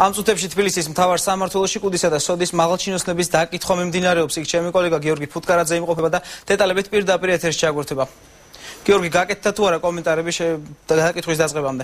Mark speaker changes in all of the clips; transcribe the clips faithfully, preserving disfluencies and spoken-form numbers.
Speaker 1: Am წუთებში თბილისის მთავარ სამმართველოში კუდისა და სოდის მაღალჩინოსნების დაკითხვა მიმდინარეობს. იქ ჩემი კოლეგა გიორგი ფუტკარაძე იმყოფება და დეტალებით პირდაპირ ეთერში ჩაგვერთვება. გიორგი, გაკეთდა თუ არა კომენტარები დაკითხვის დაწყებამდე?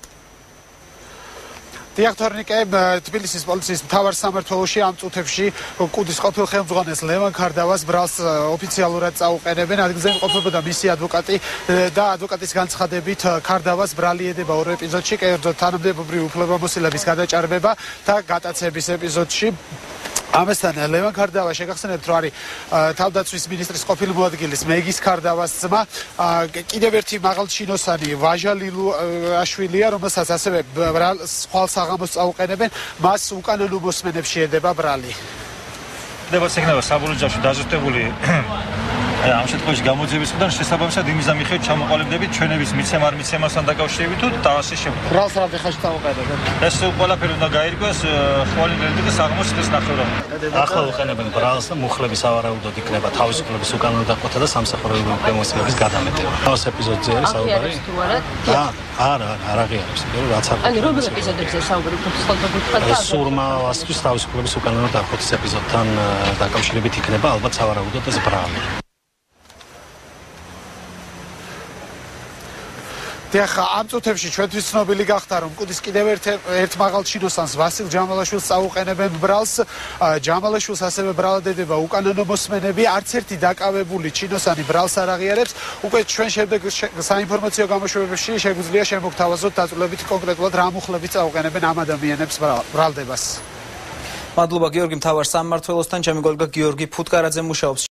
Speaker 2: დიახთორნიკე, თბილისის პოლიციის მთავარ სამმართველოში ამ წუთებში კუდის ყოფილ ხელმძღვანელს ლევან ქარდავას ბრალს ოფიციალურად წაუყენებენ. ადგილზე იმყოფებოდა მისი ადვოკატი და ადვოკატის განცხადებით ქარდავას ბრალი ედება ორ ეპიზოდში, კერძოდ თანამდებობრივი უფლებამოსილების გადაჭარბება და გატაცების ეპიზოდში. ამასთან ლევან ქარდავა შეგახსენებთ, რომ არის თავდაცვის მინისტრის ყოფილი მოადგილის მეგის ქარდავას ძმა, კიდევ ერთი მაღალჩინოსანი ვაჟა ლილიაშვილია, რომელსაც ასევე ხვალ საღამოს წაუყენებენ, მას უკანონო მოსმენებს შეედება ბრალი.
Speaker 3: ხდება იქნება საბოლოო ჯამში დაზუსტებული ამ შემთხვევაში გამოძიებისგან შესაბამისად იმის დამიხევით ჩამოყალიბდებით ჩვენების მიცემა არ მიცემასთან დაკავშირებით და ასე შემდეგ.
Speaker 2: ბრალს რა ხაში წაუყენებენ?
Speaker 3: ეს ყველაფერი უნდა გაირკვეს ხვალ ნელდიკის საღამოს დღეს ნახევრად.
Speaker 4: ახლა უყენებენ ბრალს და მუხლების ავარაუდოდ იქნება თავისუფლების უკანონო დაკვეთა და სამსახურებრივი უფლებამოსილების გადამეტება. ეს ეპიზოდზე არის საუბარი? არა, არა, არ აღიარებს. რაც არ.
Speaker 5: ანუ რომელ ეპიზოდებზე საუბარი გქონდა?
Speaker 4: სურმა ასთვის თავისუფლების უკანონო დაკვეთის ეპიზოდთან დაკავშირებით იქნება ალბათ სავარაუდოდ ეს ბრალი.
Speaker 2: დიახ, ამ წუთებში ჩვენთვის ცნობილი გახდა, რომ კუდის კიდევ ერთ მაღალჩინოსანს ვასილ ჯამალაშვილს წაუყენებენ ბრალს. ჯამალაშვილს ასევე ბრალად ედება უკანონო მოსმენები. არც ერთი დაკავებული ჩინოსანი ბრალს არ აღიარებს. უკვე ჩვენ შემდეგ საინფორმაციო გამოშვებებში შეგვიძლია შემოგთავაზოთ დაწვრილებით კონკრეტულად რა მუხლები წაუყენებენ ამ ადამიანებს ბრალდებას.
Speaker 1: მადლობა გიორგი, მთავარ სამმართველოსთან ჩემი კოლეგა გიორგი ფუტკარაძე მუშაობს.